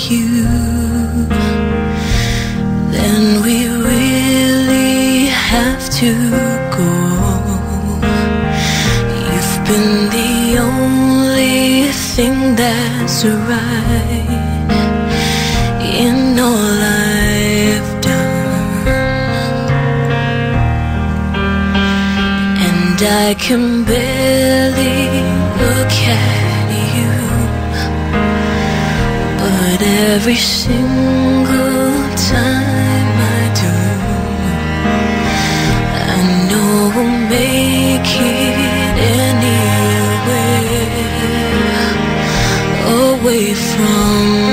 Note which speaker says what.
Speaker 1: you, then we really have to go. You've been the only thing that's right in all I've done, and I can barely look at you, but every single time I do, I know we'll make it anywhere, away from